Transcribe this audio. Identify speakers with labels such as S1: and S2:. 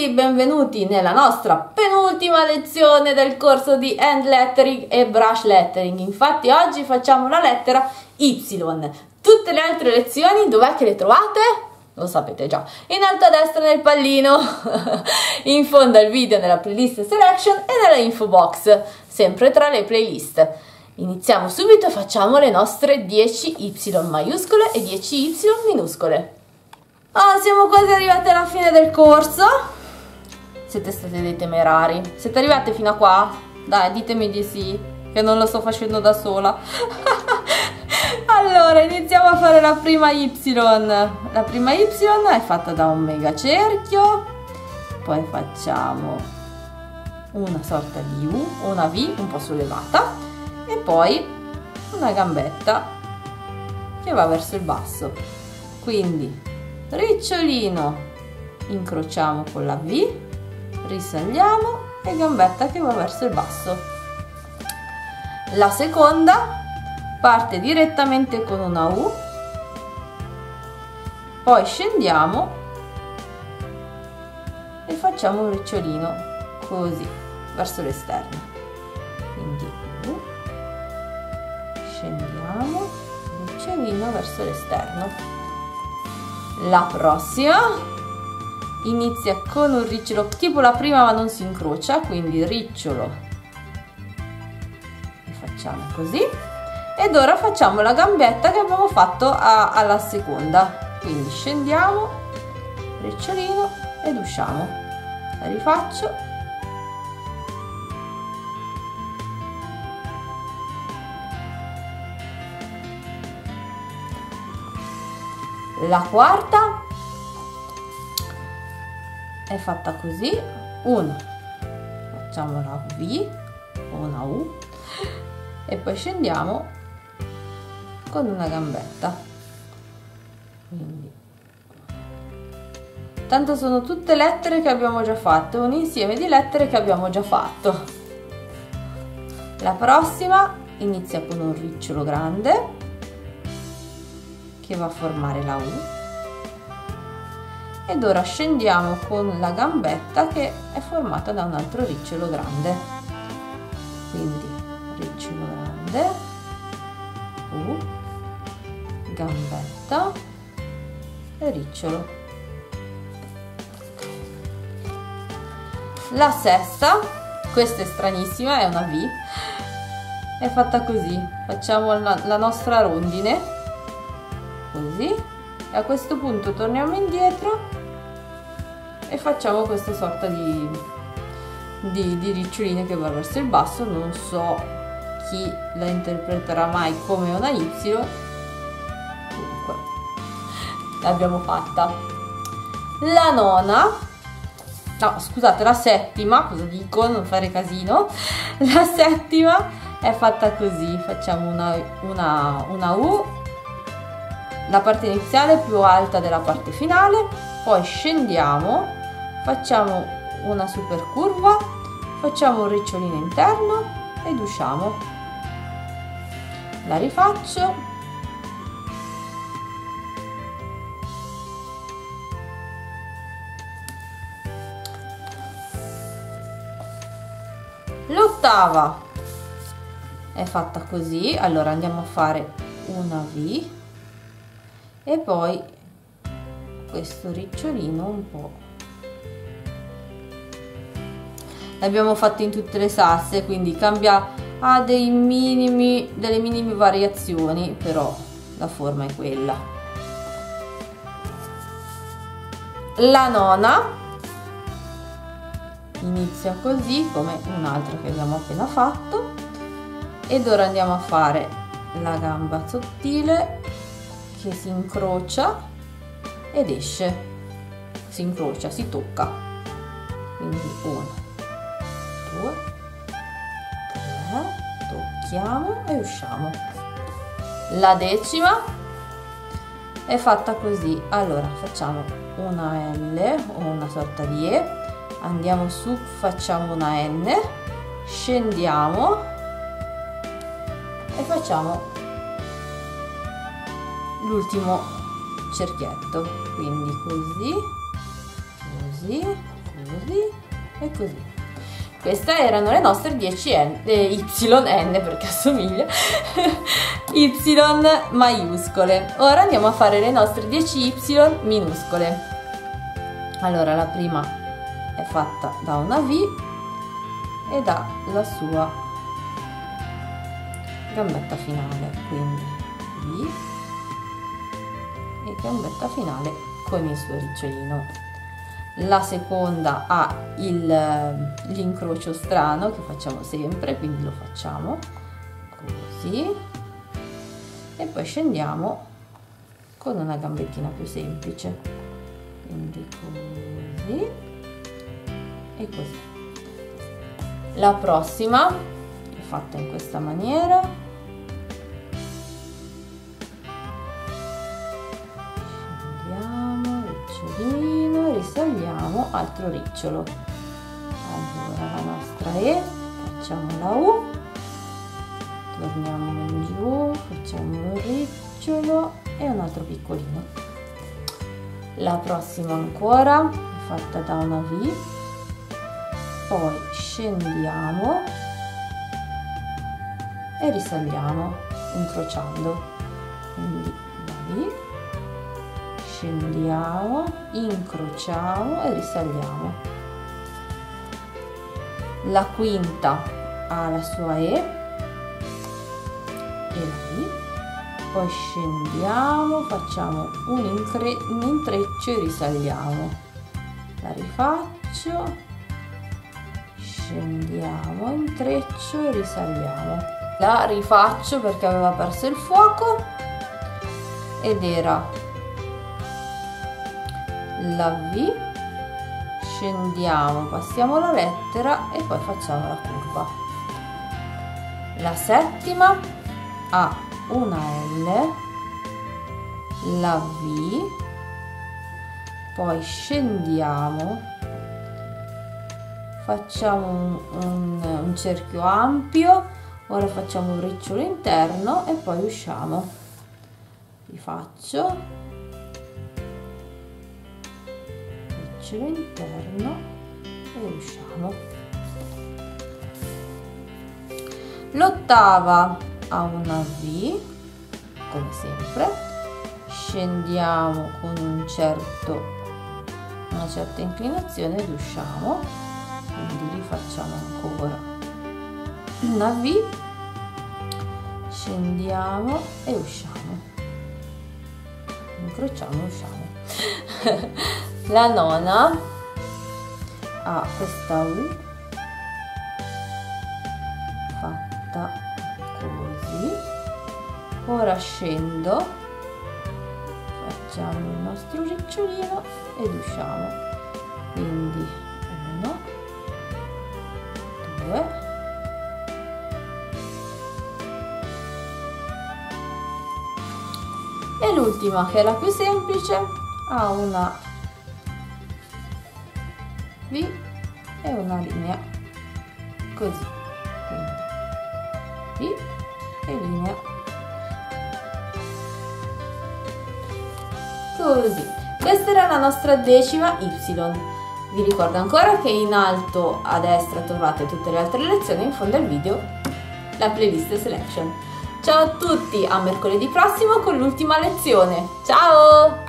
S1: ragazzi, benvenuti nella nostra penultima lezione del corso di hand lettering e brush lettering. Infatti oggi facciamo la lettera Y. Tutte le altre lezioni dov'è che le trovate? Lo sapete già, in alto a destra nel pallino, in fondo al video nella playlist selection e nella info box, sempre tra le playlist. Iniziamo subito e facciamo le nostre 10 Y maiuscole e 10 Y minuscole. Siamo quasi arrivati alla fine del corso. Siete stati dei temerari. Siete arrivati fino a qua? Dai, ditemi di sì, che non lo sto facendo da sola. Allora, iniziamo a fare la prima Y. La prima Y è fatta da un mega cerchio, poi facciamo una sorta di U, una V un po' sollevata e poi una gambetta che va verso il basso. Quindi ricciolino, incrociamo con la V, risaliamo e gambetta che va verso il basso. La seconda parte direttamente con una U, poi scendiamo e facciamo un ricciolino così verso l'esterno. Quindi U, scendiamo, ricciolino verso l'esterno. La prossima inizia con un ricciolo tipo la prima ma non si incrocia, quindi ricciolo e facciamo così. Ed ora facciamo la gambetta che abbiamo fatto alla seconda, quindi scendiamo, ricciolino ed usciamo. La rifaccio. La quarta è fatta così, facciamo la V o una U e poi scendiamo con una gambetta. Quindi tanto sono tutte lettere che abbiamo già fatto, un insieme di lettere che abbiamo già fatto. La prossima inizia con un ricciolo grande che va a formare la U ed ora scendiamo con la gambetta che è formata da un altro ricciolo grande. Quindi ricciolo grande, U, gambetta e ricciolo. La sesta, questa è stranissima, è una V, è fatta così. Facciamo la nostra rondine così e a questo punto torniamo indietro e facciamo questa sorta di riccioline che va verso il basso. Non so chi la interpreterà mai come una Y. Comunque l'abbiamo fatta. La nona, no scusate, la settima, cosa dico, non fare casino. La settima è fatta così, facciamo una U, la parte iniziale più alta della parte finale, poi scendiamo, facciamo una super curva, facciamo un ricciolino interno ed usciamo. La rifaccio. L'ottava è fatta così, allora andiamo a fare una V e poi questo ricciolino un po'. L'abbiamo fatto in tutte le salse, quindi cambia, ha delle minime variazioni, però la forma è quella. La nona inizia così come un'altra che abbiamo appena fatto ed ora andiamo a fare la gamba sottile che si incrocia ed esce, si incrocia, si tocca, quindi 1, 2, 3, tocchiamo e usciamo. La decima è fatta così, allora facciamo una L o una sorta di E, andiamo su, facciamo una N, scendiamo e facciamo l'ultimo cerchietto, quindi così, così, così e così. Queste erano le nostre 10 YN, perché assomiglia, Y maiuscole. Ora andiamo a fare le nostre 10 Y minuscole. Allora, la prima è fatta da una V ed ha la sua gambetta finale, quindi V e gambetta finale con il suo ricciolino. La seconda ha l'incrocio strano che facciamo sempre, quindi lo facciamo così e poi scendiamo con una gambettina più semplice, quindi così e così. La prossima è fatta in questa maniera, risaliamo, altro ricciolo. Allora la nostra E, facciamo la U, torniamo in giù, facciamo un ricciolo e un altro piccolino. La prossima ancora è fatta da una V, poi scendiamo e risaliamo incrociando, quindi la V, scendiamo, incrociamo e risaliamo. La quinta ha la sua E e la V, poi scendiamo, facciamo un intreccio e risaliamo. La rifaccio, scendiamo, intreccio e risaliamo. La rifaccio perché aveva perso il fuoco ed era la V, scendiamo, passiamo la lettera e poi facciamo la curva. La settima ha una L, la V, poi scendiamo, facciamo un cerchio ampio, ora facciamo un ricciolo interno e poi usciamo. Rifaccio, interno e usciamo. L'ottava ha una V, come sempre, scendiamo con una certa inclinazione ed usciamo, quindi rifacciamo ancora una V, scendiamo e usciamo, incrociamo e usciamo. La nona ha questa U fatta così, ora scendo, facciamo il nostro ricciolino ed usciamo, quindi 1, 2, e l'ultima, che è la più semplice, ha una V e una linea così, quindi V e linea così. Questa era la nostra 10ª Y. Vi ricordo ancora che in alto a destra trovate tutte le altre lezioni e in fondo al video la playlist selection. Ciao a tutti, a mercoledì prossimo con l'ultima lezione. Ciao!